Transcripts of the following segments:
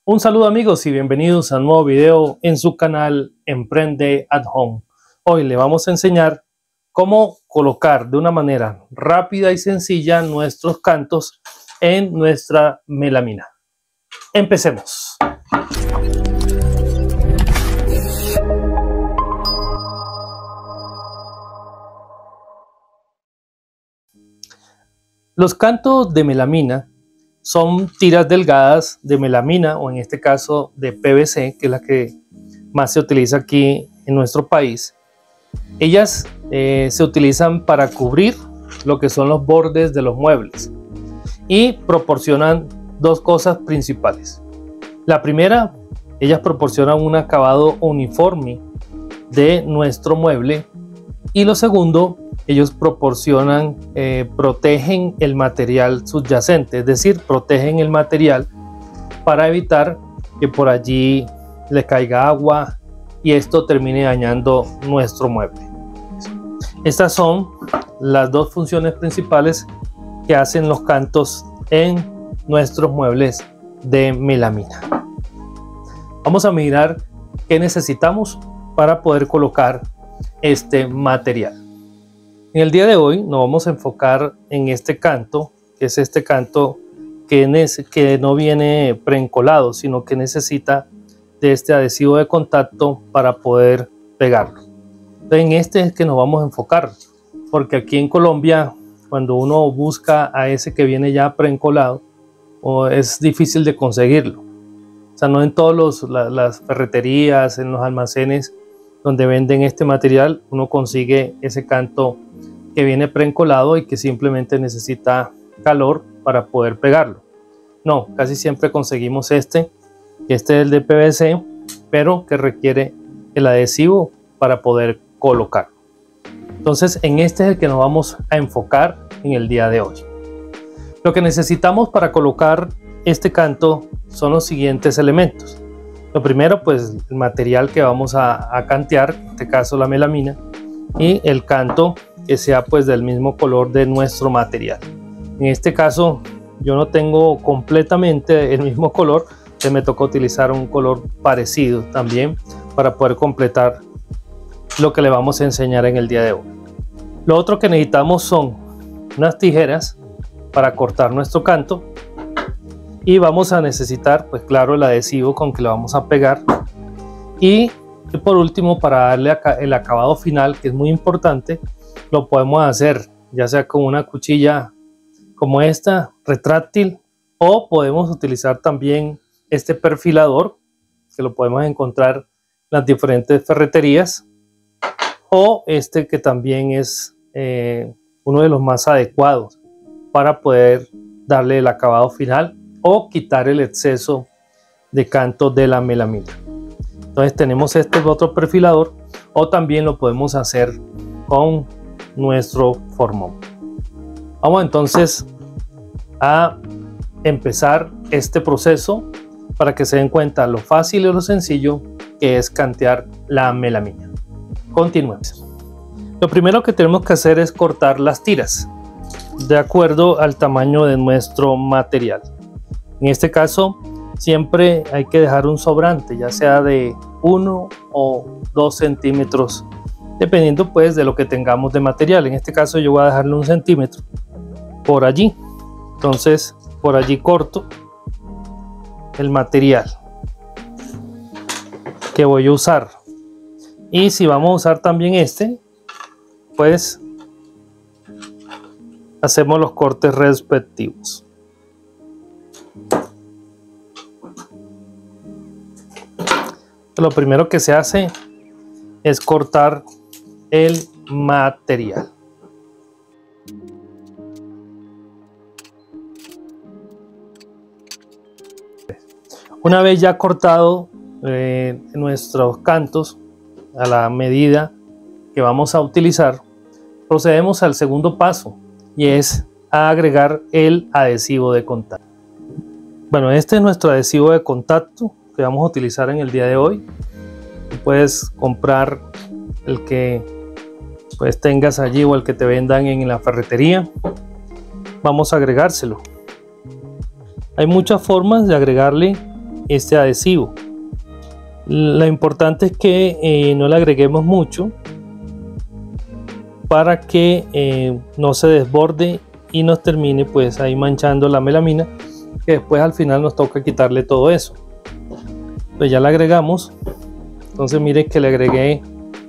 Un saludo amigos y bienvenidos a un nuevo video en su canal Emprende at Home. Hoy le vamos a enseñar cómo colocar de una manera rápida y sencilla nuestros cantos en nuestra melamina. Empecemos. Los cantos de melamina son tiras delgadas de melamina, o en este caso de PVC, que es la que más se utiliza aquí en nuestro país. Ellas se utilizan para cubrir lo que son los bordes de los muebles y proporcionan dos cosas principales. La primera, ellas proporcionan un acabado uniforme de nuestro mueble, y lo segundo, ellos proporcionan, protegen el material subyacente, es decir, protegen el material para evitar que por allí le caiga agua y esto termine dañando nuestro mueble. Estas son las dos funciones principales que hacen los cantos en nuestros muebles de melamina. Vamos a mirar qué necesitamos para poder colocar este material. En el día de hoy nos vamos a enfocar en este canto, que es este canto que no viene preencolado, sino que necesita de este adhesivo de contacto para poder pegarlo. En este es que nos vamos a enfocar, porque aquí en Colombia, cuando uno busca a ese que viene ya preencolado, es difícil de conseguirlo. O sea, no en todas las ferreterías, en los almacenes donde venden este material, uno consigue ese canto que viene preencolado y que simplemente necesita calor para poder pegarlo. No, casi siempre conseguimos este es el de PVC, pero que requiere el adhesivo para poder colocarlo. Entonces, en este es el que nos vamos a enfocar en el día de hoy. Lo que necesitamos para colocar este canto son los siguientes elementos. Lo primero, pues el material que vamos a cantear, en este caso la melamina, y el canto que sea pues del mismo color de nuestro material. En este caso yo no tengo completamente el mismo color, que me tocó utilizar un color parecido también para poder completar lo que le vamos a enseñar en el día de hoy. Lo otro que necesitamos son unas tijeras para cortar nuestro canto, y vamos a necesitar, pues claro, el adhesivo con que lo vamos a pegar, y por último, para darle el acabado final, que es muy importante, lo podemos hacer ya sea con una cuchilla como esta, retráctil, o podemos utilizar también este perfilador, que lo podemos encontrar en las diferentes ferreterías, o este que también es uno de los más adecuados para poder darle el acabado final o quitar el exceso de canto de la melamina. Entonces tenemos este otro perfilador, o también lo podemos hacer con nuestro formón. Vamos entonces a empezar este proceso para que se den cuenta lo fácil y lo sencillo que es cantear la melamina. Continuemos. Lo primero que tenemos que hacer es cortar las tiras de acuerdo al tamaño de nuestro material. En este caso siempre hay que dejar un sobrante, ya sea de 1 o 2 centímetros, dependiendo pues de lo que tengamos de material. En este caso yo voy a dejarle 1 centímetro por allí. Entonces por allí corto el material que voy a usar, y si vamos a usar también este, pues hacemos los cortes respectivos. Lo primero que se hace es cortar el material. Una vez ya cortado nuestros cantos a la medida que vamos a utilizar, procedemos al segundo paso, y es a agregar el adhesivo de contacto. Bueno, este es nuestro adhesivo de contacto que vamos a utilizar en el día de hoy. Tú puedes comprar el que pues tengas allí o el que te vendan en la ferretería. Vamos a agregárselo. Hay muchas formas de agregarle este adhesivo. Lo importante es que no le agreguemos mucho para que no se desborde y nos termine pues ahí manchando la melamina, que después al final nos toca quitarle todo eso. Pues ya le agregamos. Entonces mire que le agregué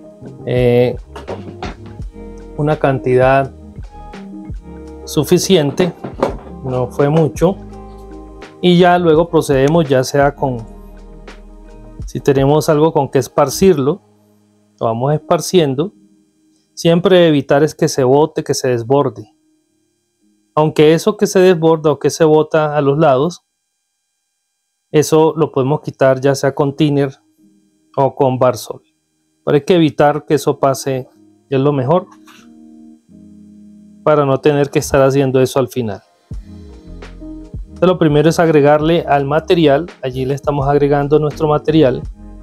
una cantidad suficiente, no fue mucho, y ya luego procedemos, ya sea con, si tenemos algo con que esparcirlo, lo vamos esparciendo. Siempre evitar es que se bote, que se desborde, aunque eso que se desborda o que se bota a los lados, eso lo podemos quitar ya sea con thinner o con Bar-Sol, pero hay que evitar que eso pase, es lo mejor, para no tener que estar haciendo eso al final. Entonces, lo primero es agregarle al material. Allí le estamos agregando nuestro material,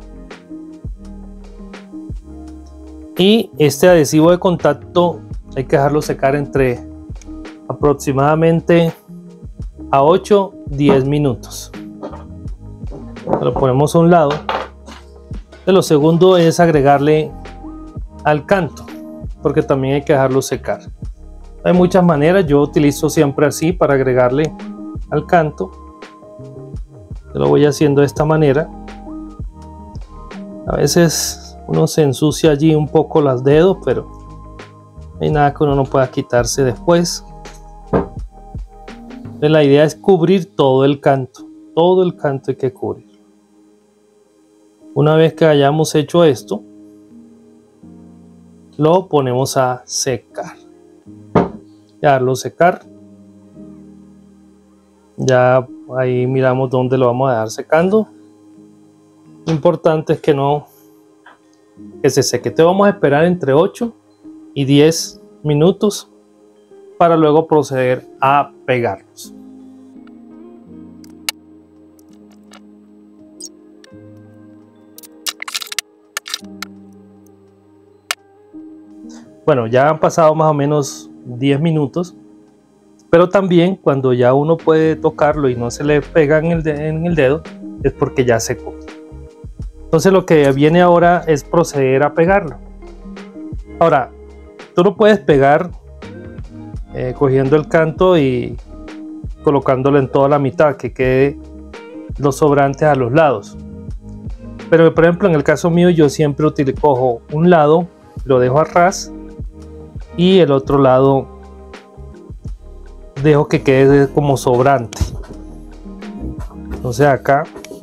y este adhesivo de contacto hay que dejarlo secar entre aproximadamente a 8-10 minutos. Lo ponemos a un lado. Lo segundo es agregarle al canto, porque también hay que dejarlo secar. Hay muchas maneras, yo utilizo siempre así para agregarle al canto. Yo lo voy haciendo de esta manera. A veces uno se ensucia allí un poco los dedos, pero no hay nada que uno no pueda quitarse después. Entonces, la idea es cubrir todo el canto hay que cubrir. Una vez que hayamos hecho esto, lo ponemos a secar. Dejarlo secar. Ya ahí miramos dónde lo vamos a dejar secando. Lo importante es que se seque. Te vamos a esperar entre 8 y 10 minutos para luego proceder a pegarlos. Bueno, ya han pasado más o menos 10 minutos, pero también cuando ya uno puede tocarlo y no se le pega en el dedo, es porque ya secó. Entonces lo que viene ahora es proceder a pegarlo. Ahora, tú lo puedes pegar cogiendo el canto y colocándolo en toda la mitad, que quede los sobrantes a los lados. Pero por ejemplo en el caso mío yo siempre cojo un lado, lo dejo a ras, y el otro lado dejo que quede como sobrante. Entonces acá,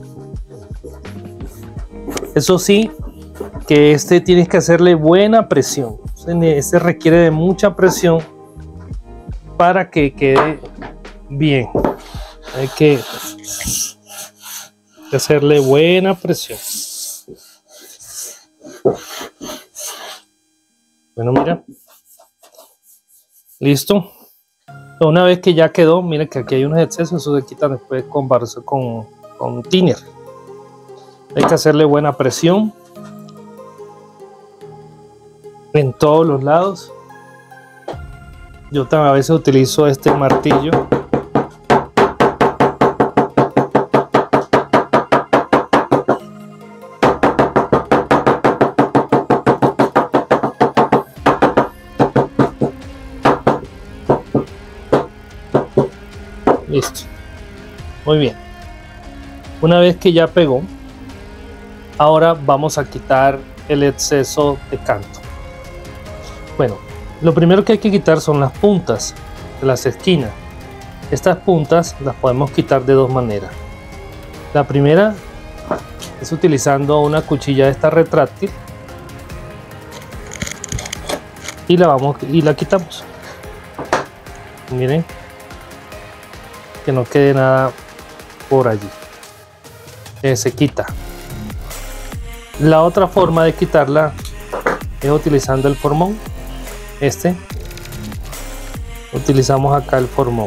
eso sí, que tienes que hacerle buena presión. Este requiere de mucha presión para que quede bien. Hay que hacerle buena presión. Bueno, mira. Listo. Una vez que ya quedó, miren que aquí hay unos excesos, eso se quita después con thinner. Hay que hacerle buena presión en todos los lados. Yo también a veces utilizo este martillo. Listo. Muy bien. Una vez que ya pegó, ahora vamos a quitar el exceso de canto. Bueno, lo primero que hay que quitar son las puntas de las esquinas. Estas puntas las podemos quitar de dos maneras. La primera es utilizando una cuchilla de esta retráctil y la quitamos. Miren, que no quede nada por allí. Se quita. La otra forma de quitarla es utilizando el formón. Utilizamos acá el formón.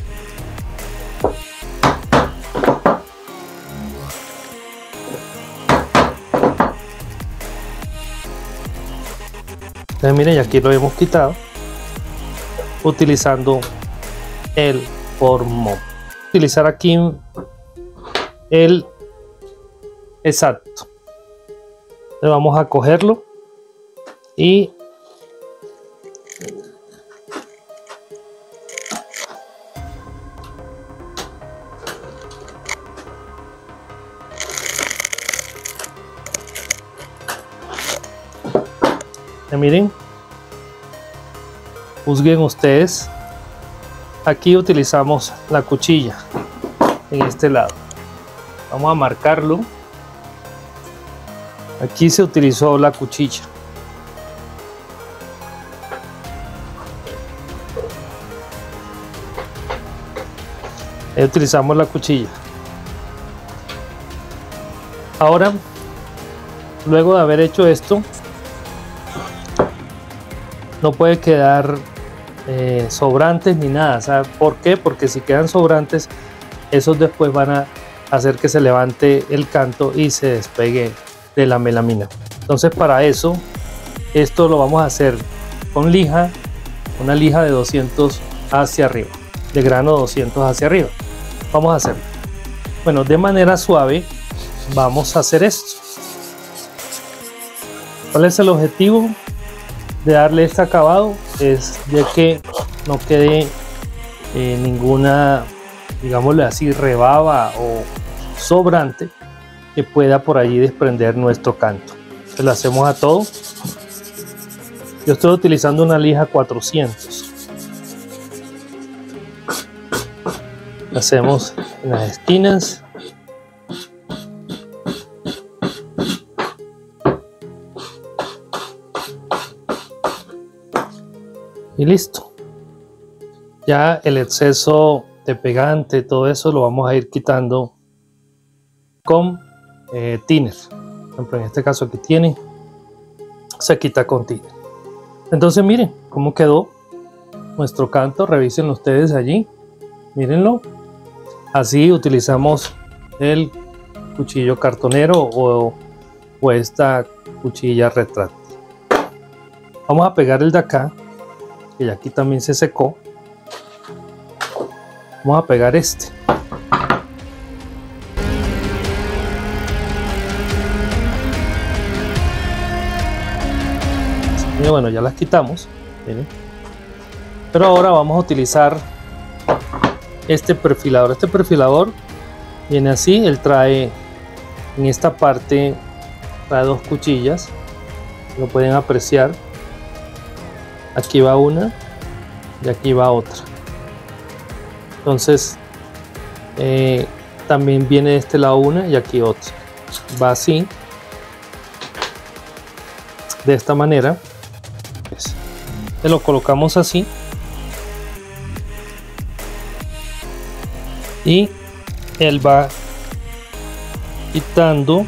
Entonces miren, y aquí lo hemos quitado utilizando el formón. Utilizar aquí el exacto. Le vamos a cogerlo y miren, juzguen ustedes. Aquí utilizamos la cuchilla en este lado. Vamos a marcarlo. Aquí se utilizó la cuchilla. Ahí utilizamos la cuchilla. Ahora, luego de haber hecho esto, no puede quedar sobrantes ni nada. ¿Sabe por qué? Porque si quedan sobrantes, esos después van a hacer que se levante el canto y se despegue de la melamina. Entonces, para eso, esto lo vamos a hacer con lija, una lija de 200 hacia arriba, de grano 200 hacia arriba. Vamos a hacerlo. Bueno, de manera suave vamos a hacer esto. ¿Cuál es el objetivo de darle este acabado? Es de que no quede ninguna, digámosle así, rebaba o sobrante que pueda por allí desprender nuestro canto. Se lo hacemos a todo. Yo estoy utilizando una lija 400. Lo hacemos en las esquinas. Y listo. Ya el exceso de pegante, todo eso lo vamos a ir quitando con thinner. Por ejemplo, en este caso aquí tiene, se quita con thinner. Entonces miren cómo quedó nuestro canto. Revisen ustedes allí, mírenlo. Así utilizamos el cuchillo cartonero o esta cuchilla retráctil. Vamos a pegar el de acá, que ya aquí también se secó. Vamos a pegar este. Y bueno, ya las quitamos. Miren. Pero ahora vamos a utilizar este perfilador. Este perfilador viene así. Él trae en esta parte, trae dos cuchillas. Lo pueden apreciar. Aquí va una y aquí va otra. Entonces también viene de este lado una y aquí otra. Va así, de esta manera. Lo colocamos así y él va quitando.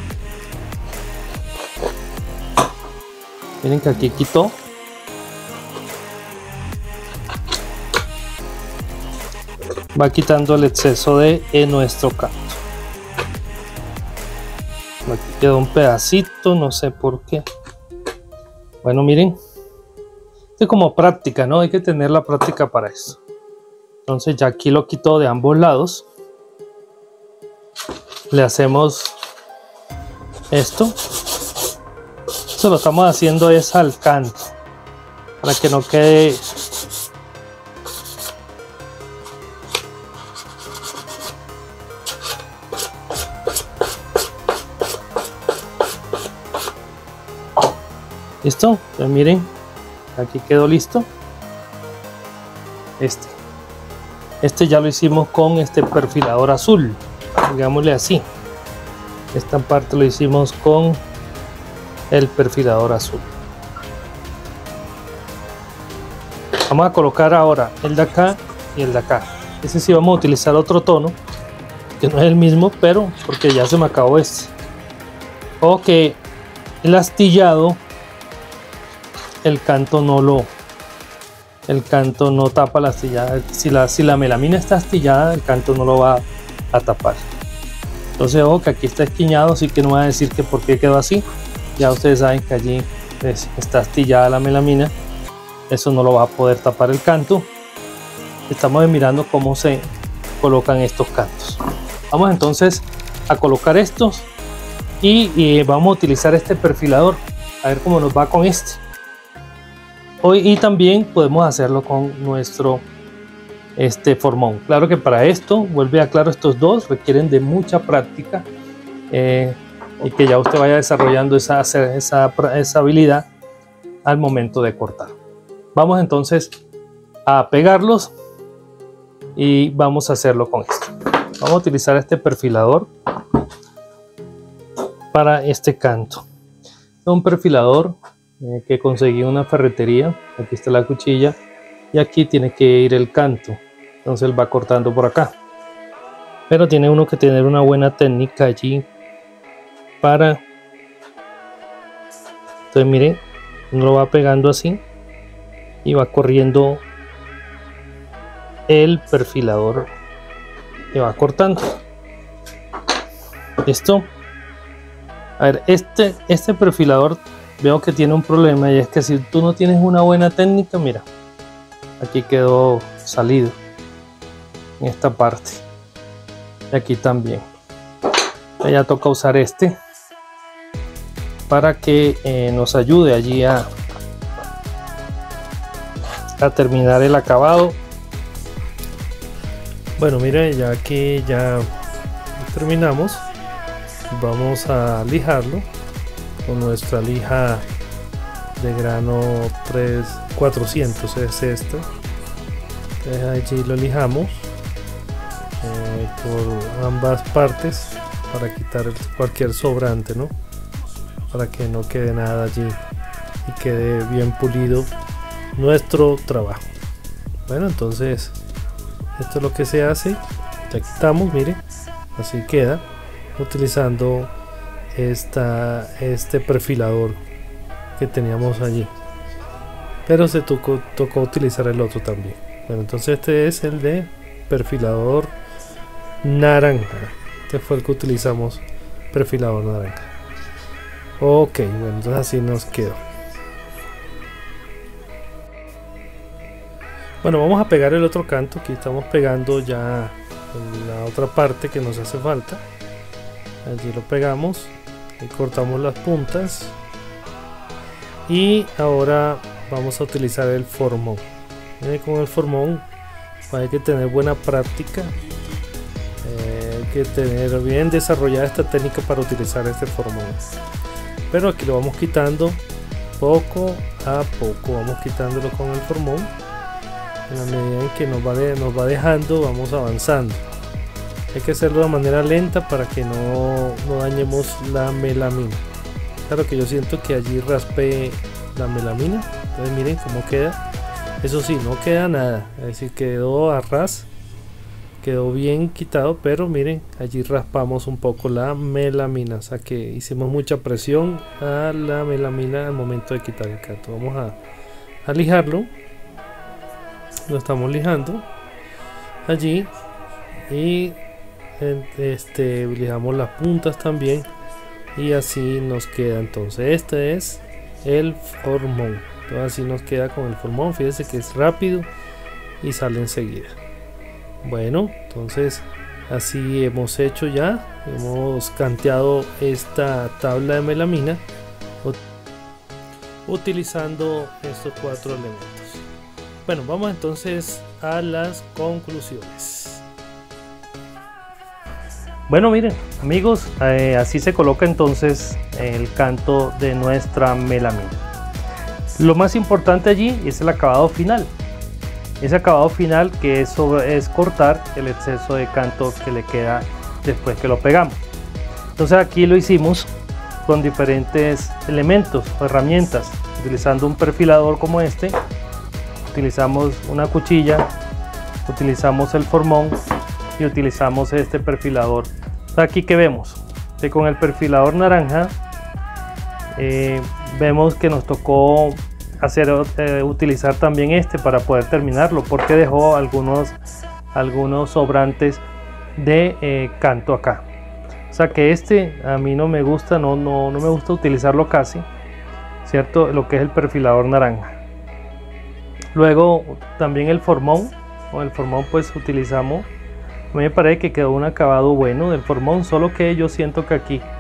Miren que aquí quitó. Va quitando el exceso de nuestro canto. Aquí quedó un pedacito, no sé por qué. Bueno, miren, esto es como práctica, ¿no? Hay que tener la práctica para eso. Entonces ya aquí lo quito de ambos lados. Le hacemos esto. Esto lo estamos haciendo es al canto, para que no quede listo. Pues miren, aquí quedó listo. Este ya lo hicimos con este perfilador azul, digámosle así. Esta parte lo hicimos con el perfilador azul. Vamos a colocar ahora el de acá y el de acá. Ese sí vamos a utilizar otro tono, que no es el mismo, pero porque ya se me acabó este. O que el astillado, el canto no tapa la astillada. Si la melamina está astillada, el canto no lo va a tapar. Entonces, ojo que aquí está esquiñado, así que no voy a decir que por qué quedó así. Ya ustedes saben que allí está astillada la melamina. Eso no lo va a poder tapar el canto. Estamos mirando cómo se colocan estos cantos. Vamos entonces a colocar estos y vamos a utilizar este perfilador a ver cómo nos va con este. Y también podemos hacerlo con nuestro formón. Claro que para esto, vuelve a claro, estos dos requieren de mucha práctica y que ya usted vaya desarrollando esa habilidad al momento de cortar. Vamos entonces a pegarlos y vamos a hacerlo con esto. Vamos a utilizar este perfilador para este canto. Es un perfilador que conseguí en una ferretería. Aquí está la cuchilla y aquí tiene que ir el canto, entonces él va cortando por acá, pero tiene uno que tener una buena técnica allí para, entonces miren, uno lo va pegando así y va corriendo el perfilador y va cortando esto. A ver, este perfilador veo que tiene un problema, y es que si tú no tienes una buena técnica, mira, aquí quedó salido en esta parte y aquí también. Ya toca usar este para que nos ayude allí a terminar el acabado. Bueno, mire, ya que ya terminamos, vamos a lijarlo con nuestra lija de grano 400 es esta. Entonces allí lo lijamos por ambas partes para quitar cualquier sobrante, ¿no? Para que no quede nada allí y quede bien pulido nuestro trabajo. Bueno, entonces esto es lo que se hace. Ya quitamos, mire, así queda, utilizando este perfilador que teníamos allí, pero se tocó utilizar el otro también. Bueno, entonces este es el de perfilador naranja. Este fue el que utilizamos, perfilador naranja. Ok, bueno, entonces así nos quedó. Bueno, vamos a pegar el otro canto. Aquí estamos pegando ya la otra parte que nos hace falta. Allí lo pegamos y cortamos las puntas, y ahora vamos a utilizar el formón. Con el formón hay que tener buena práctica, hay que tener bien desarrollada esta técnica para utilizar este formón, pero aquí lo vamos quitando poco a poco, vamos quitándolo con el formón. En la medida en que nos va dejando, vamos avanzando. Hay que hacerlo de manera lenta para que no dañemos la melamina. Claro que yo siento que allí raspé la melamina. Entonces miren cómo queda. Eso sí, no queda nada. Es decir, quedó a ras. Quedó bien quitado, pero miren, allí raspamos un poco la melamina. O sea que hicimos mucha presión a la melamina al momento de quitar el canto. Vamos a lijarlo. Lo estamos lijando allí. Y lijamos las puntas también, y así nos queda. Entonces este es el formón. Entonces así nos queda con el formón. Fíjense que es rápido y sale enseguida. Bueno, entonces así hemos hecho ya, hemos canteado esta tabla de melamina utilizando estos 4 elementos. Bueno, vamos entonces a las conclusiones. Bueno, miren amigos, así se coloca entonces el canto de nuestra melamina. Lo más importante allí es el acabado final. Ese acabado final que es cortar el exceso de canto que le queda después que lo pegamos. Entonces aquí lo hicimos con diferentes elementos o herramientas, utilizando un perfilador como este, utilizamos una cuchilla, utilizamos el formón y utilizamos este perfilador. Aquí que vemos que con el perfilador naranja vemos que nos tocó utilizar también este para poder terminarlo, porque dejó algunos sobrantes de canto acá. O sea que este a mí no me gusta, no me gusta utilizarlo casi, ¿cierto? Lo que es el perfilador naranja. Luego también el formón, con el formón pues utilizamos, a mí me parece que quedó un acabado bueno del formón, solo que yo siento que aquí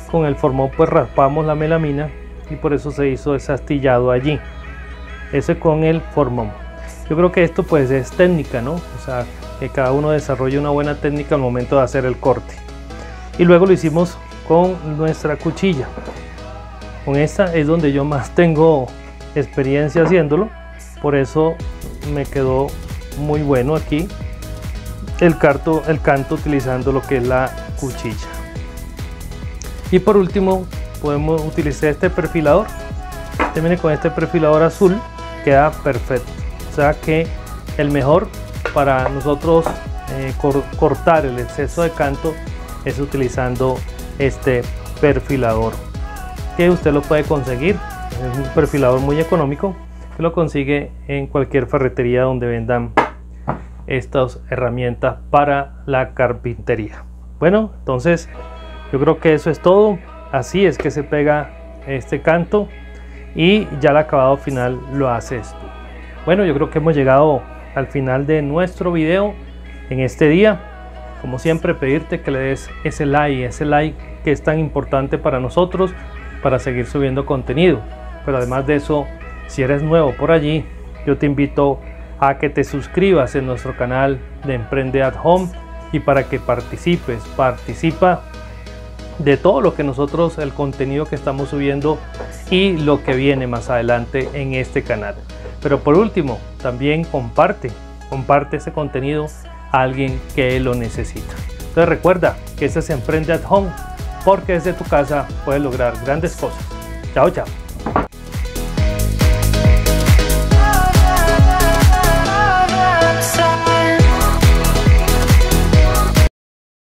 con el formón pues raspamos la melamina y por eso se hizo ese astillado allí, ese con el formón. Yo creo que esto pues es técnica, ¿no? O sea, que cada uno desarrolle una buena técnica al momento de hacer el corte. Y luego lo hicimos con nuestra cuchilla. Con esta es donde yo más tengo experiencia haciéndolo, por eso me quedó muy bueno aquí el canto utilizando lo que es la cuchilla. Y por último podemos utilizar este perfilador. Viene con este perfilador azul, queda perfecto. O sea que el mejor para nosotros cortar el exceso de canto es utilizando este perfilador, que usted lo puede conseguir. Es un perfilador muy económico que lo consigue en cualquier ferretería donde vendan estas herramientas para la carpintería. Bueno, entonces yo creo que eso es todo. Así es que se pega este canto y ya el acabado final lo haces tú. Bueno, yo creo que hemos llegado al final de nuestro video en este día. Como siempre, pedirte que le des ese like que es tan importante para nosotros para seguir subiendo contenido. Pero además de eso, si eres nuevo por allí, yo te invito a que te suscribas en nuestro canal de Emprende at Home y para que participa de todo lo que nosotros, el contenido que estamos subiendo y lo que viene más adelante en este canal. Pero por último, también comparte ese contenido a alguien que lo necesita. Entonces recuerda que este es Emprende at Home, porque desde tu casa puedes lograr grandes cosas. Chao, chao.